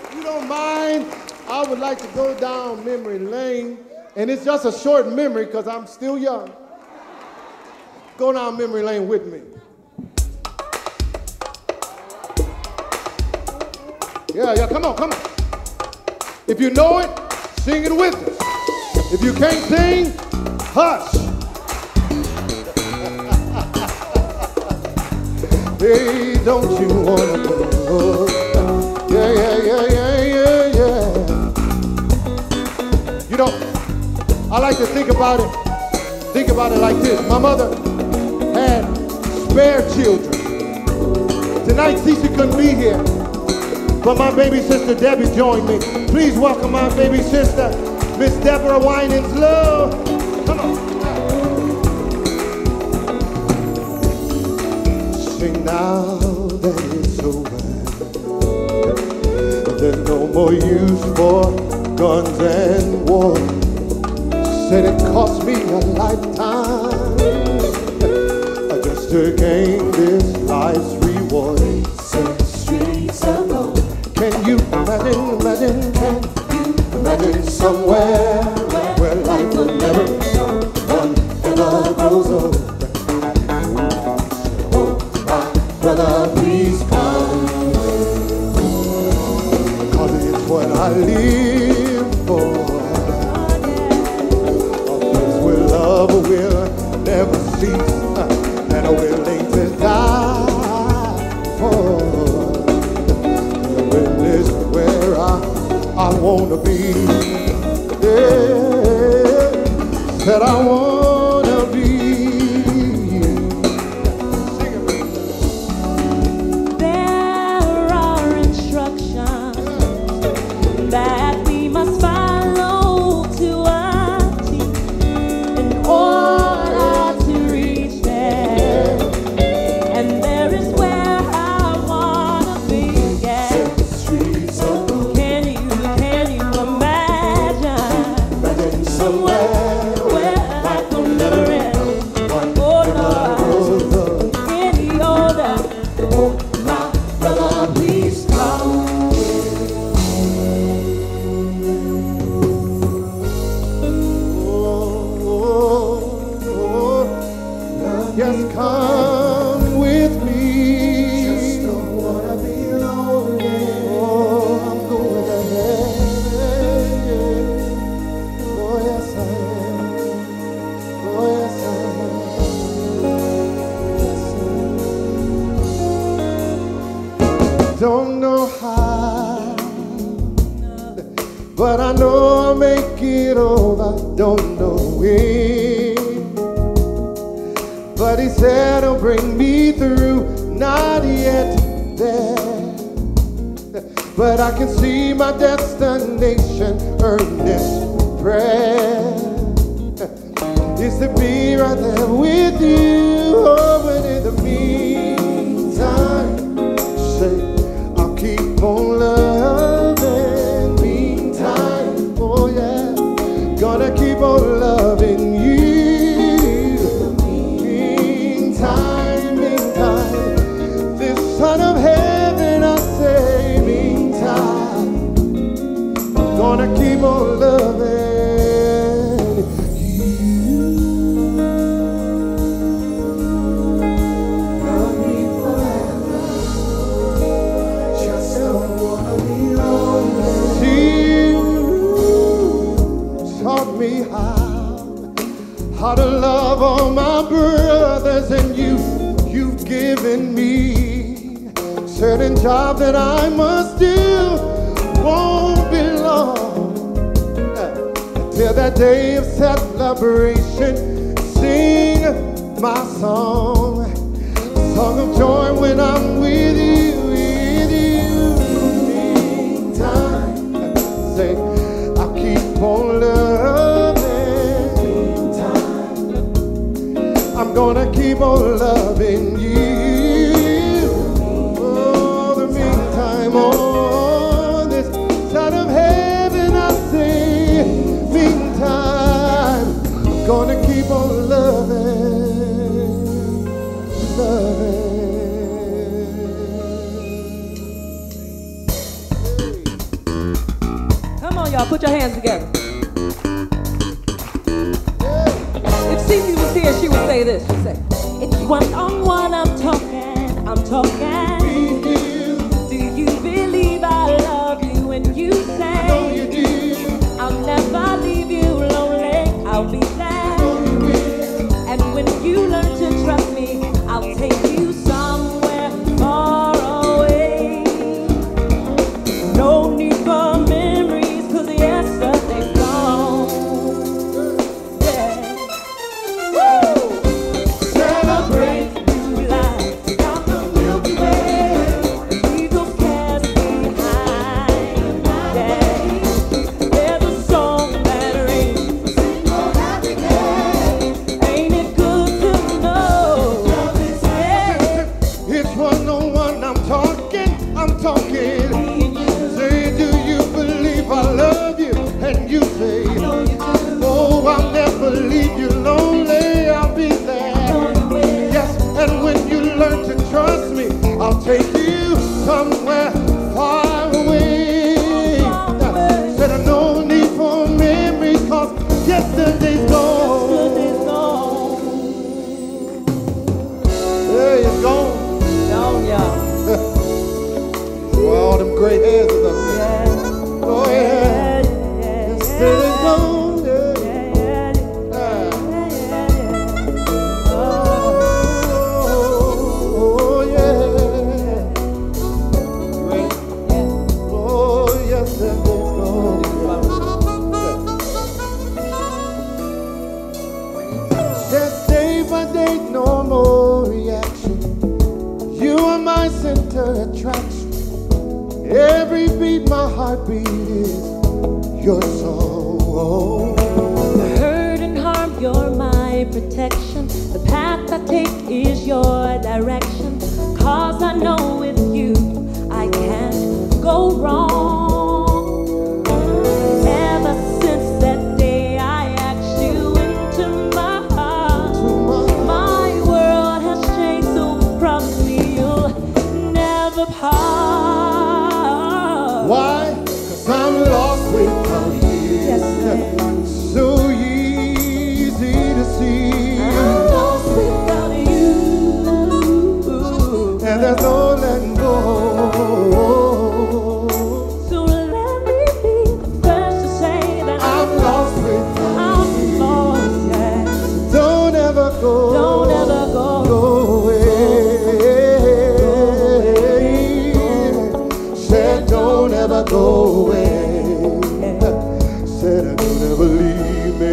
If you don't mind, I would like to go down memory lane. And it's just a short memory because I'm still young. Go down memory lane with me. Yeah, come on, come on. If you know it, sing it with us. If you can't sing, hush. Hey, don't you wanna go? Yeah. You know, I like to think about it like this. My mother had spare children. Tonight, see, she couldn't be here, but my baby sister Debbie joined me. Please welcome my baby sister, Miss Debra Winans Lowe. Come on. Sing now that it's over. There's no more use for guns and war. Said it cost me a lifetime just to gain this life's reward. Set the streets alone. Can you imagine, can you imagine somewhere where life will never one ever grows old? Oh, my brother, please come, 'cause it's what I live for. A place where love will never cease, and I'm willing to die for. Where I wanna be, yeah, said I wanna be. Sing it. There are instructions that we must follow to a T in order to reach there, and there is where I wanna be. Yeah. Can you imagine somewhere where life will never end? Oh Lord, any order, oh my brother, please come. Yes, come with me. Just don't wanna be lonely. Oh, I'm going ahead. Oh, yes, I am. Oh, yes, I am. Yes, I am. Don't know how, but I know I'll make it over. Don't know when, but he said he'll bring me through. Not yet there, but I can see my destination. Earnest prayer is to be right there with you. Oh, but in the meantime, say I'll keep on loving. Meantime, oh yeah, gonna keep on loving you. Meantime, this son of heaven, I say, meantime, gonna keep on loving you. Love me forever, just don't wanna be lonely. You taught me how to love all my brothers, and you've given me certain job that I must do. Won't be long until that day of celebration. Sing my song, a song of joy when I'm with you, with you. Meantime, say I'll keep on loving. Meantime, I'm gonna keep on loving you. Oh, the meantime, on this side of heaven, I say, meantime, I'm gonna keep on loving, loving. Y'all put your hands together. If Cece was here, she would say this. She'd say, it's one-on-one, I'm talking. Do you believe I love you when you say, know you do. I'll never leave you lonely, I'll be there. And when you learn to trust me, I'll take you somewhere far away. No need for memories, cause yesterday's gone. Yeah. Woo! Celebrate new life down the Milky Way. Leave those cares behind. Yeah. There's a song that rings, sing for happiness. Ain't it good to know? Love is here. It's one-on-one, I'm talking. Say, do you believe I love you? And you say, oh, I'll never leave you lonely, I'll be there. Yes, and when you learn to trust me, I'll take you somewhere far away. Said I no need for memories, cause yesterday's gone. Hey, it's gone. Gone, y'all. Well, all them gray hairs is up there. Oh yeah, yesterday's gone. Yeah. Oh yeah. Right. Oh, yesterday's gone. Just day by day, no more reaction. You are my center attraction. Every beat, my heartbeat is your song. The hurt and harm, you're my protection. The path I take is your direction. Cause I know with you I can't go wrong. Ever since that day I asked you into my heart, my world has changed, so promise me you'll never part. Why? Cause I'm lost without you. Yes, So easy to see. I'm lost without you. And there's no letting go. So let me be the first to say that I'm lost without I'm you. lost, yeah. Don't ever go. Don't ever go. Go away. Said don't ever go away. Said don't ever leave me.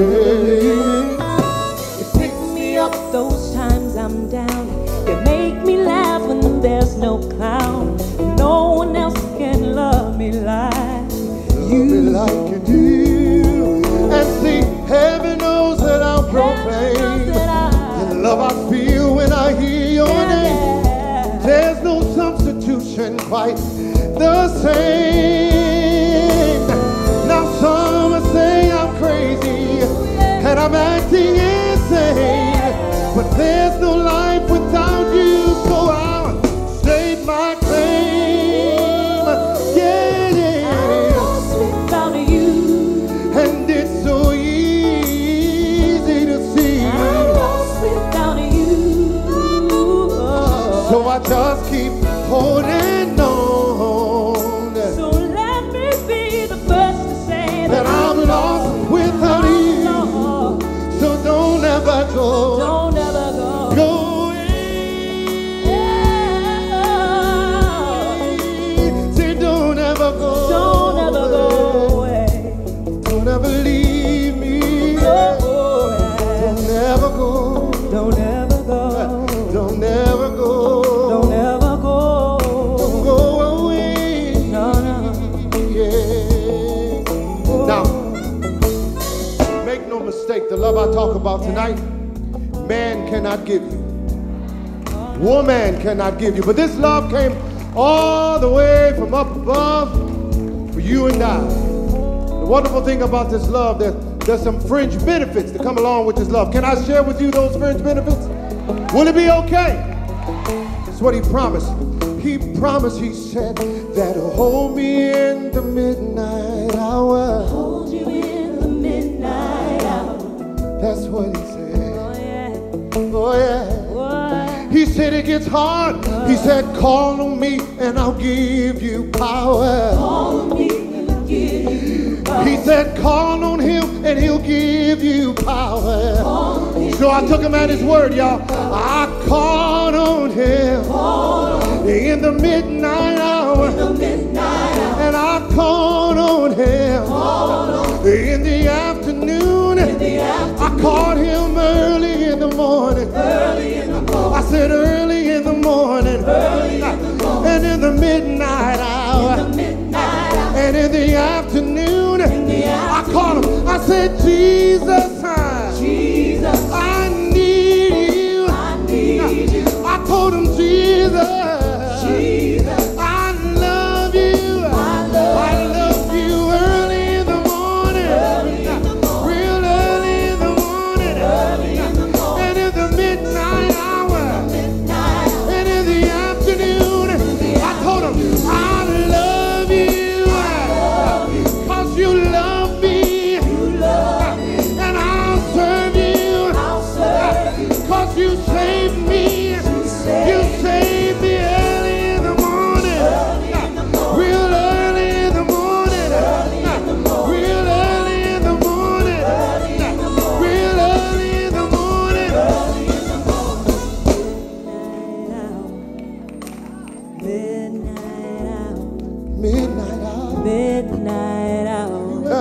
You pick me up those times I'm down. You make me laugh when there's no clown. No one else can love me like You me like you do. And see, heaven knows that I'll proclaim the love I feel when I hear your name. There's no substitution quite the same. Now some will say I'm crazy and I'm acting insane, but there's no life without you, so I'll state my claim. Yeah, I'm lost without you. and it's so easy to see. I'm lost without you. So I just keep holding on. So let me be the first to say That I'm lost without you. So don't ever go. Don't ever go. Go away. Say don't ever go. Don't ever go away. Don't ever leave me. Go Don't ever go. Don't ever go. Don't ever go. Don't ever go. Don't go away. No, no. Yeah. Now, make no mistake, the love I talk about tonight, man cannot give you. Woman cannot give you. But this love came all the way from up above for you and I. The wonderful thing about this love, there's some fringe benefits that come along with this love. Can I share with you those fringe benefits? Will it be okay? That's what he promised. He promised, he said, that he'll hold me in the midnight hour. Hold you in the midnight hour. That's what he said. Oh yeah. Oh yeah. What? He said it gets hard. He said, call on me and I'll give you power. Call on me and I'll give you power. He said, call on him and he'll give you power. So I took him at his word, y'all. I called on him in the midnight hour. And I called on him in the afternoon. I called him early in the morning. I said early in the morning. And in the midnight hour. And in the afternoon, I called him. I said, Jesus, I need you. I told him, Jesus, I love you. I love you early in the morning. Real early in the morning. And in the midnight hour. And in the afternoon, I told him, I love you. Cause you love me. And I'll serve you. Cause you saved me. You saved me early in the morning. Real early in the morning. Real early in the morning. Real early in the morning. Midnight hour. Midnight hour.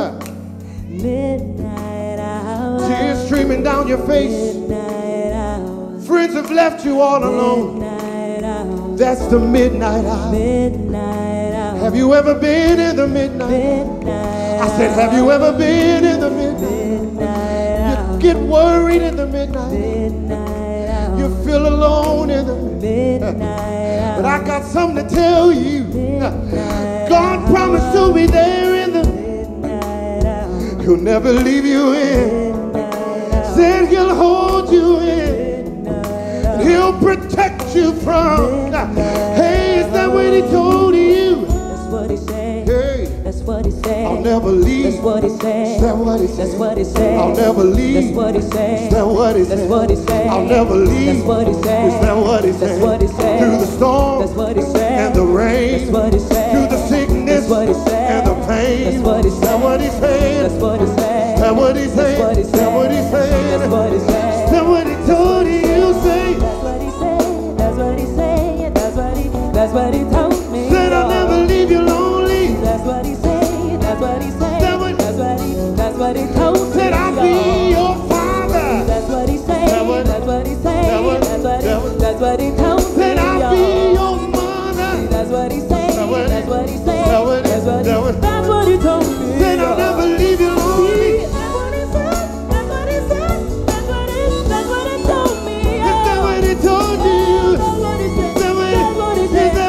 Midnight hour. Tears streaming down your face. Midnight hour. Friends have left you all alone. Midnight hour. That's the midnight hour. Midnight hour. Have you ever been in the midnight? Midnight I said, have you ever been in the midnight? Midnight hour. You get worried in the midnight. Midnight hour. You feel alone in the midnight. Midnight hour. But I got something to tell you. God promised to be there in the midnight hour. He'll never leave you in. Said he'll hold you in. He'll protect you from. Hey, is that what he told you? That's what he said. Hey, that's what he said. I'll never leave. That's what he said. Is that what he said? That's what he said. I'll never leave. That's what he said. Is that what he said? That's what he said. I'll never leave. That's what he said. Is that what he said? That's what he said. Through the storm. That's what he said. And the rain. That's what he said. Through the sickness. That's what he said. And the pain. That's what he said. Is that what he said? That's what he said. Is that what he said? That's what he said. Is that what he said? That's what he said. Is that what he told you? Say. That's what he said. That's what he said. That's what he told me. Said I'll never leave you lonely. That's what he said. That's what he said. That's what he told me. Said I'll be your father. That's what he said. That's what he said. That's what he told me. Said I'll be your mother. That's what he said. That's what he said. That's what he told me. Said I'll never leave you lonely. That's what he said. That's what he said. That's what he told me. Is that what he told you? That's what he said. Is that what he said? Said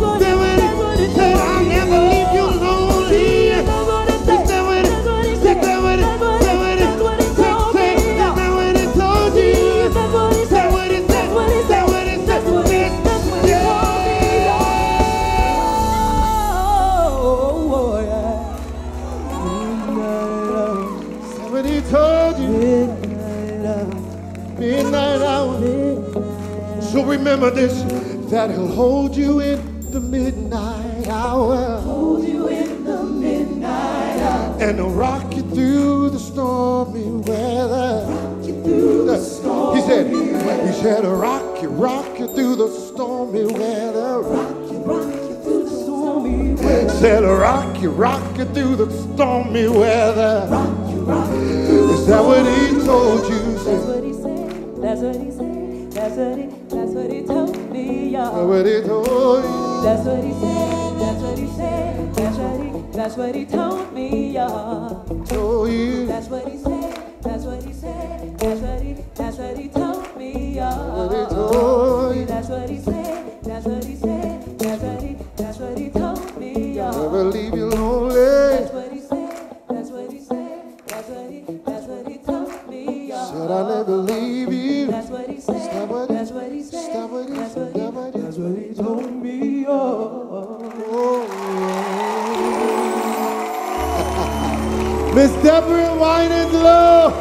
I'll never leave you lonely. Is that what he said? Is that what he said? Is that what he told you? Is that what he said? Is that what he said? Told you. Midnight hour. So remember this, that he'll hold you in the midnight hour. Hold you in the midnight hour. And he'll rock you through the stormy weather. Rock you through the stormy weather. He said, rock you through the stormy weather. Rock you through the stormy weather. Said, rock you through the stormy weather. Is that what he told you? That's what he said. That's what he said. That's what he told me, y'all. That's what he told you. That's what he said. That's what he said. That's what he told me, y'all. Told you. That's what he said. That's what he said. That's what he told me, y'all. That's what he told you. That's what he said. That's what he said. That's what he told me, y'all. Never leave you lonely. That's what he said. That's what he said. That's what he told me, y'all. Said I'll never leave you. That's what he said. That's what he said. That's what he told me. Miss Debra Winans, Lowe.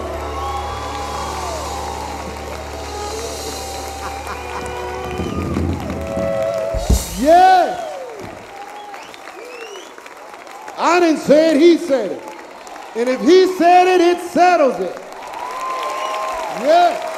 Yeah. I didn't say it, he said it. And if he said it, it settles it. Yeah.